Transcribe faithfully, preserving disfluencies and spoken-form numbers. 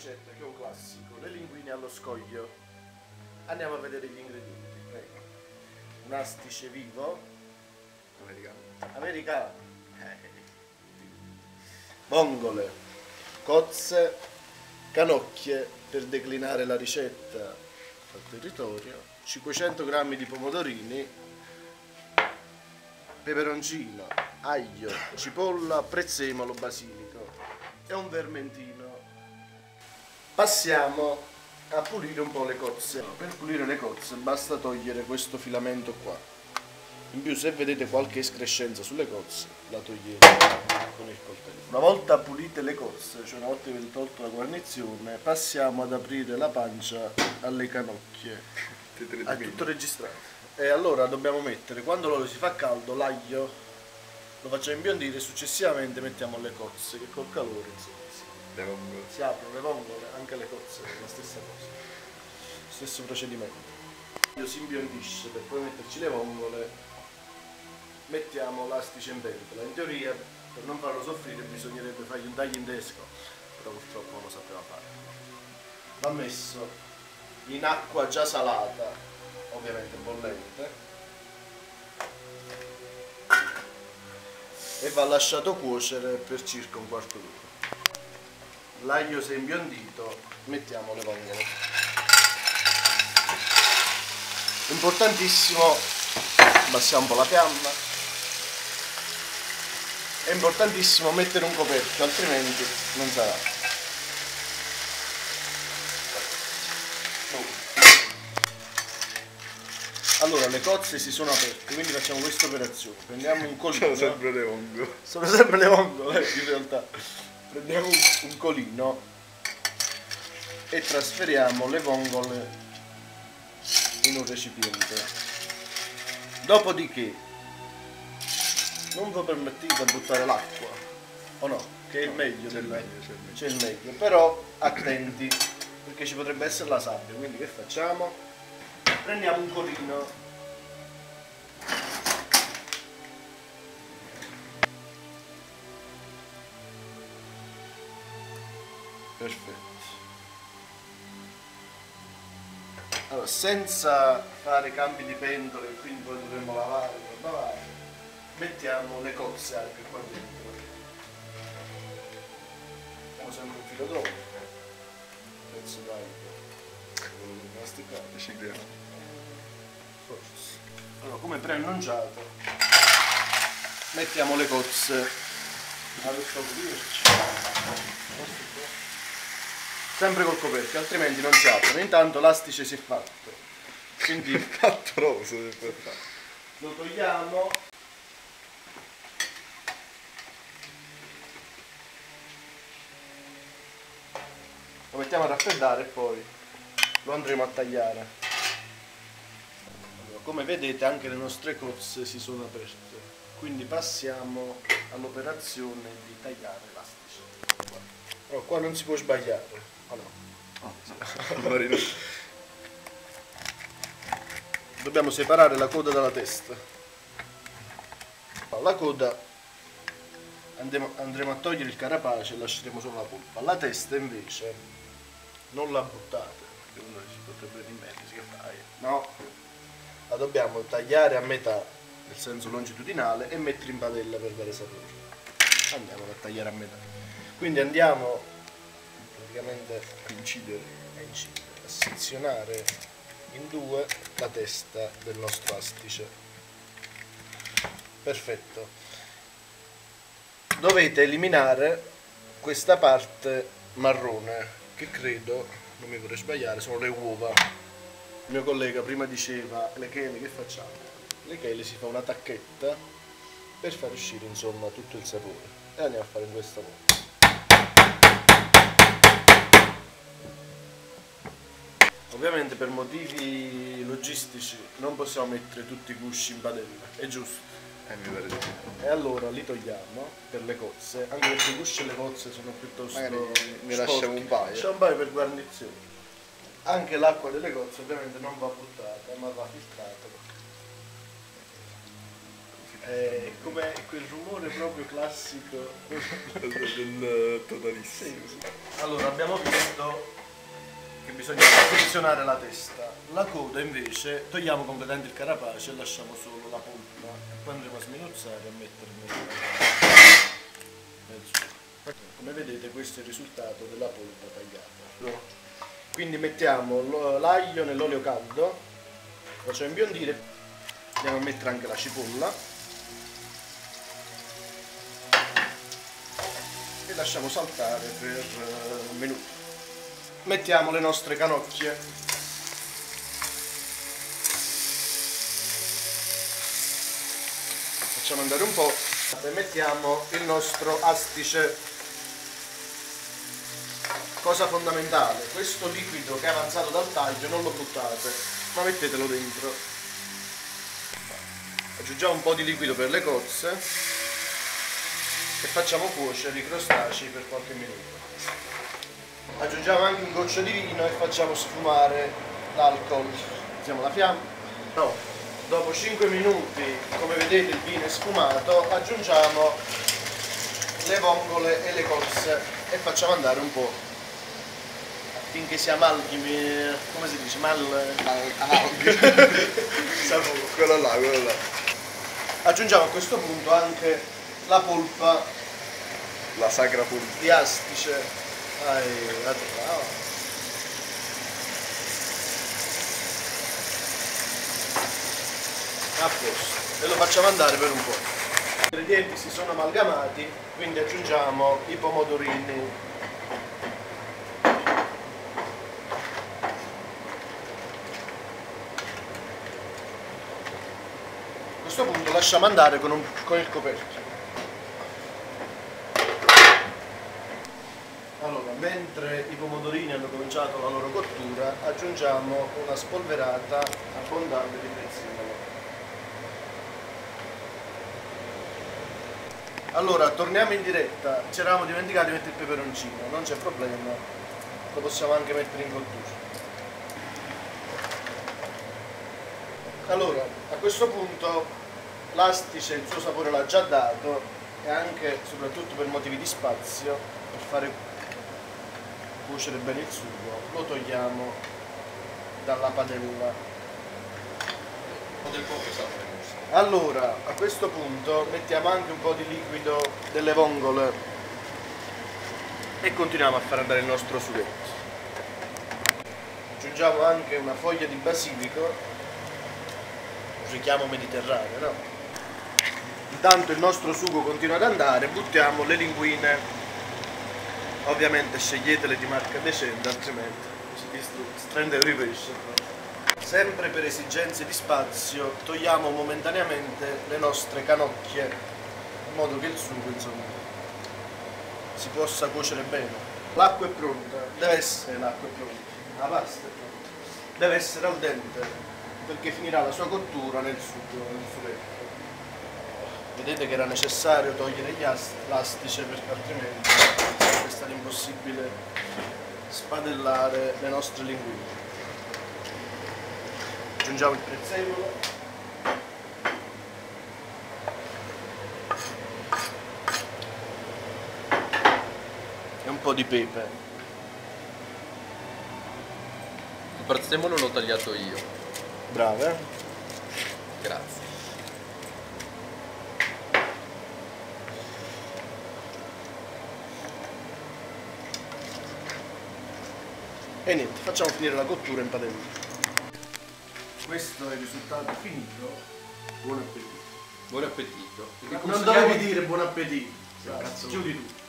ricetta che è un classico, le linguine allo scoglio. Andiamo a vedere gli ingredienti. Prego. Un astice vivo Americano. americano, vongole, cozze, canocchie per declinare la ricetta al territorio, cinquecento grammi di pomodorini, peperoncino, aglio, cipolla, prezzemolo, basilico e un vermentino. Passiamo a pulire un po' le cozze. Per pulire le cozze basta togliere questo filamento qua. In più, se vedete qualche escrescenza sulle cozze, la togliete con il coltello. Una volta pulite le cozze, cioè una volta che avete tolto la guarnizione, passiamo ad aprire la pancia alle canocchie. È tutto registrato. E allora dobbiamo mettere, quando l'olio si fa caldo, l'aglio lo facciamo imbiondire e successivamente mettiamo le cozze, che col calore insomma, si, Le vongole. si aprono le vongole, anche le cozze, è la stessa cosa. Stesso procedimento. L'aglio si imbiondisce per poi metterci le vongole. Mettiamo l'astice in pentola. In teoria, per non farlo soffrire, bisognerebbe fargli un taglio in desco, però purtroppo non lo sapeva fare. Va messo in acqua già salata, ovviamente bollente, e va lasciato cuocere per circa un quarto d'ora. L'aglio si è imbiondito, mettiamo le vongole. Importantissimo, abbassiamo un po' la fiamma. È importantissimo mettere un coperchio, altrimenti non sarà. Allora, le cozze si sono aperte, quindi facciamo questa operazione. Prendiamo un colino. Sono sempre le vongole. Sono sempre le vongole, in realtà. Prendiamo un, un colino e trasferiamo le vongole in un recipiente. Dopodiché non vi permettete di buttare l'acqua, o no? Che è il meglio, c'è il della... meglio, c'è il meglio. c'è il meglio, però attenti, perché ci potrebbe essere la sabbia, quindi che facciamo? Prendiamo un colino, perfetto. Allora, senza fare cambi di pentole, che quindi poi dovremmo lavare per lavare, mettiamo le cozze anche qua dentro. Mettiamo sempre un filo d'olio, pezzo d'aglio, quello che masticato, Siciliano. forse. Allora, come preannunciato, mettiamo le cozze. Adesso sempre col coperchio, altrimenti non si aprono. Intanto l'astice si è fatto, quindi Fatto roso per fare. lo togliamo. Lo mettiamo a raffreddare e poi lo andremo a tagliare. Allora, come vedete anche le nostre cozze si sono aperte, quindi passiamo all'operazione di tagliare l'astice. Allora, qua non si può sbagliare. Oh no. Marino. Dobbiamo separare la coda dalla testa. La coda andremo, andremo a togliere il carapace e lasceremo solo la polpa. La testa invece non la buttate, perché uno si potrebbe rimettersi che fai. No, la dobbiamo tagliare a metà, nel senso longitudinale, e mettere in padella per dare sapore. Andiamo a tagliare a metà. Quindi andiamo praticamente a incidere, a incidere, a sezionare in due la testa del nostro astice. Perfetto. Dovete eliminare questa parte marrone, che credo, non mi vorrei sbagliare, sono le uova. Il mio collega prima diceva le chele, che facciamo? Le chele si fa una tacchetta per far uscire insomma tutto il sapore, e andiamo a fare in questa modo. Ovviamente per motivi logistici non possiamo mettere tutti i gusci in padella, è giusto. Eh, mi pare di sì. E allora li togliamo per le cozze, anche perché i gusci e le cozze sono piuttosto Magari ne sporchi. lasciamo un paio. Lasciamo un paio per guarnizione. Anche l'acqua delle cozze ovviamente non va buttata, ma va filtrata. È come quel rumore proprio classico del totalissimo. Allora abbiamo visto che bisogna posizionare la testa, la coda invece togliamo completamente il carapace e lasciamo solo la polpa e poi andremo a sminuzzare e a mettere nel, nel sugo. Come vedete questo è il risultato della polpa tagliata. Quindi mettiamo l'aglio nell'olio caldo, lo facciamo imbiondire, andiamo a mettere anche la cipolla e lasciamo saltare per un minuto. Mettiamo le nostre canocchie, facciamo andare un po' e mettiamo il nostro astice. Cosa fondamentale, questo liquido che è avanzato dal taglio non lo buttate, ma mettetelo dentro. Aggiungiamo un po' di liquido per le cozze e facciamo cuocere i crostacei per qualche minuto. Aggiungiamo anche un goccio di vino e facciamo sfumare l'alcol. Mettiamo la fiamma. No. Dopo cinque minuti, come vedete il vino è sfumato, aggiungiamo le vongole e le cozze e facciamo andare un po' affinché si amalgami, come si dice? Mal... Sapore. Quello là, quello là. Aggiungiamo a questo punto anche la polpa, la sacra polpa di astice. Dai, la trovo. A posto. E lo facciamo andare per un po'. Gli ingredienti si sono amalgamati, quindi aggiungiamo i pomodorini. A questo punto lasciamo andare con, un, con il coperchio. Allora, mentre i pomodorini hanno cominciato la loro cottura, aggiungiamo una spolverata abbondante di prezzemolo. Allora, torniamo in diretta. Ci eravamo dimenticati di mettere il peperoncino, non c'è problema, lo possiamo anche mettere in cottura. Allora, a questo punto l'astice il suo sapore l'ha già dato e anche, soprattutto per motivi di spazio, per fare cuocere bene il sugo, lo togliamo dalla padella. Allora, a questo punto mettiamo anche un po' di liquido delle vongole e continuiamo a far andare il nostro sughetto. Aggiungiamo anche una foglia di basilico, un richiamo mediterraneo, no? Intanto il nostro sugo continua ad andare, buttiamo le linguine. Ovviamente sceglietele di marca decente, altrimenti si distrugge. trenta euro di pesce. Sempre per esigenze di spazio togliamo momentaneamente le nostre canocchie in modo che il sugo, insomma, si possa cuocere bene. L'acqua è pronta, deve essere l'acqua è pronta, la pasta è pronta, deve essere al dente perché finirà la sua cottura nel sugo, nel sughetto. Vedete che era necessario togliere l'astice perché altrimenti è stato impossibile spadellare le nostre linguine. Aggiungiamo il prezzemolo e un po' di pepe. Il prezzemolo l'ho tagliato io. Bravo, eh? Grazie. E niente, facciamo finire la cottura in padella. Questo è il risultato finito. Buon appetito. Buon appetito. Non dovevi dire buon appetito. Cazzo, chiudi tu.